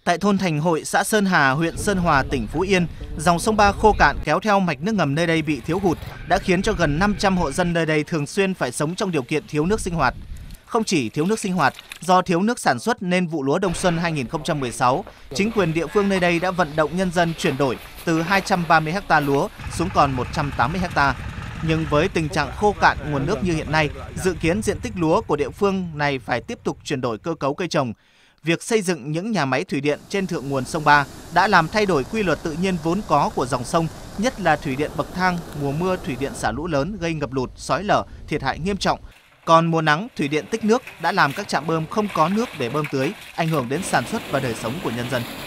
Tại thôn Thành Hội, xã Sơn Hà, huyện Sơn Hòa, tỉnh Phú Yên, dòng sông Ba khô cạn kéo theo mạch nước ngầm nơi đây bị thiếu hụt đã khiến cho gần 500 hộ dân nơi đây thường xuyên phải sống trong điều kiện thiếu nước sinh hoạt. Không chỉ thiếu nước sinh hoạt, do thiếu nước sản xuất nên vụ lúa đông xuân 2016, chính quyền địa phương nơi đây đã vận động nhân dân chuyển đổi từ 230 ha lúa xuống còn 180 ha. Nhưng với tình trạng khô cạn nguồn nước như hiện nay, dự kiến diện tích lúa của địa phương này phải tiếp tục chuyển đổi cơ cấu cây trồng. Việc xây dựng những nhà máy thủy điện trên thượng nguồn sông Ba đã làm thay đổi quy luật tự nhiên vốn có của dòng sông, nhất là thủy điện bậc thang, mùa mưa thủy điện xả lũ lớn gây ngập lụt, xói lở, thiệt hại nghiêm trọng. Còn mùa nắng, thủy điện tích nước đã làm các trạm bơm không có nước để bơm tưới, ảnh hưởng đến sản xuất và đời sống của nhân dân.